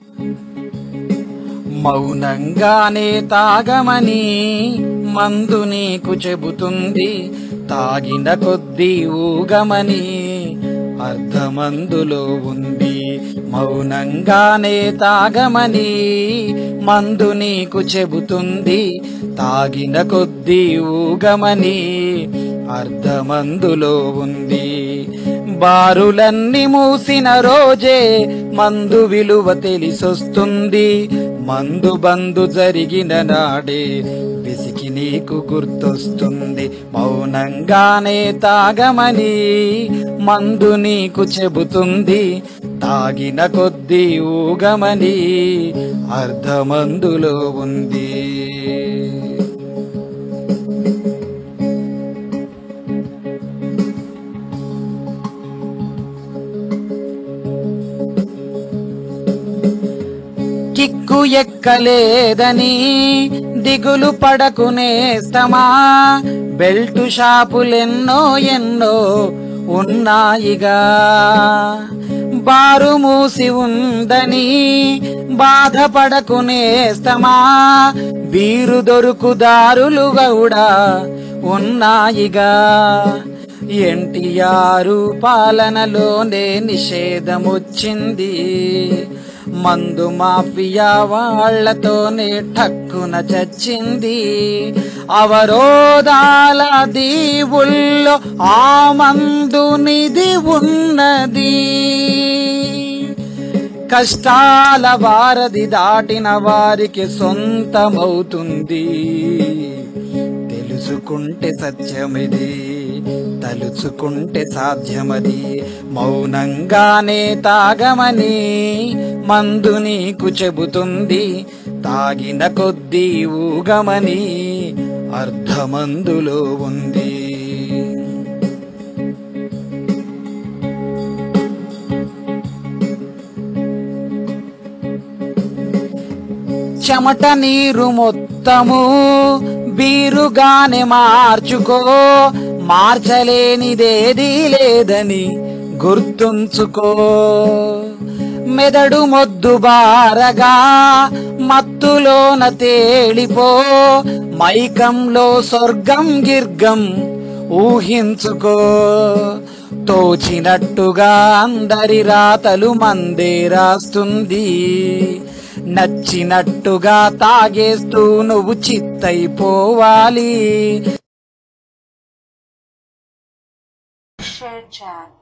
మౌనంగానే తాగమని మందు నీకు చెబుతుంది, తాగిన కొద్దీ ఊగమని అర్ధమందులో ఉంది. మౌనంగానే తాగమని మందు నీకు చెబుతుంది, తాగిన కొద్దీ ఊగమని అర్ధమందులో ఉంది. బారులన్నీ మూసిన రోజే మందు విలువ తెలిసొస్తుంది, మందు బందు జరిగిన నాడే విసికి నీకు గుర్తొస్తుంది. మౌనంగానే తాగమని మందు నీకు చెబుతుంది, తాగిన కొద్దీ ఊగమని అర్ధమందులో ఉంది. కిక్కు ఎక్కలేదని దిగులు పడకునేస్తమా, బెల్టు షాపులెన్నో ఎన్నో ఉన్నాయిగా. బారు మూసి ఉందని బాధపడకునేస్తమా, బీరు దొరుకుదారులు కూడా ఉన్నాయిగా. ఎన్టీఆర్ పాలనలోనే నిషేధమొచ్చింది, మందు మాఫియా వాళ్లతోనే ఠక్కున చచ్చింది. అవరోధాల దీవుల్లో ఆ మందు నిధి ఉన్నది, కష్టాల వారధి దాటిన వారికి సొంతమవుతుంది. తెలుసుకుంటే సత్యమిది, తలుచుకుంటే సాధ్యమది. మౌనంగానే తాగమని మందు నీకు చెబుతుంది, తాగిన కొద్దీ ఊగమని అర్ధమందులో ఉంది. చెమట నీరు మొత్తము బీరుగానే మార్చుకో, మార్చలేనిదేదీ లేదని గుర్తుంచుకో. మెదడు మొద్దు బారగా మత్తులోన తేలిపో, మైకంలో స్వర్గం గిర్గం ఊహించుకో. తోచినట్టుగా అందరి రాతలు మందే రాస్తుంది, నచ్చినట్టుగా తాగేస్తూ నువ్వు చిత్తైపోవాలి. Share chat.